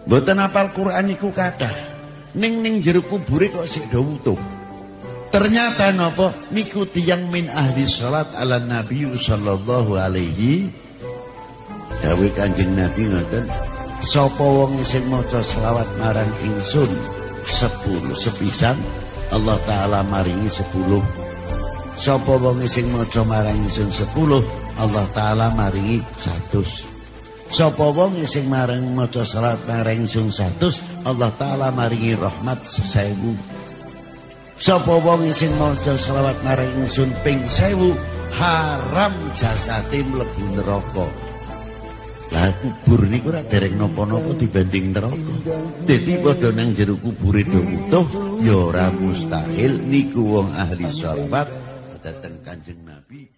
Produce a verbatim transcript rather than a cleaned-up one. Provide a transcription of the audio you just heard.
Mboten apal Quran iku kathah. Ning ning jero kubure kok sik do utuh. Ternyata napa niku tiyang min ahli salat ala Nabi sallallahu alaihi dawuh Kanjeng Nabi ngoten, sapa wong sing maca selawat marang ingsun sepuluh sepisan Allah taala maringi sepuluh. Sapa wong sing maca marang ingsun sepuluh Allah taala maringi seratus. Sapa wong sing marang maca selawat marang ingsun seratus Allah taala maringi rahmat sewu. Sapa wong sing maca selawat marang ingsun ping sewu haram jasate mlebu neraka. Lah kubur niku ora dereng napa-napa dibanding neraka. Dadi padha nang jero kubure do utuh ya ora mustahil niku wong ahli sholawat dateng Kanjeng Nabi.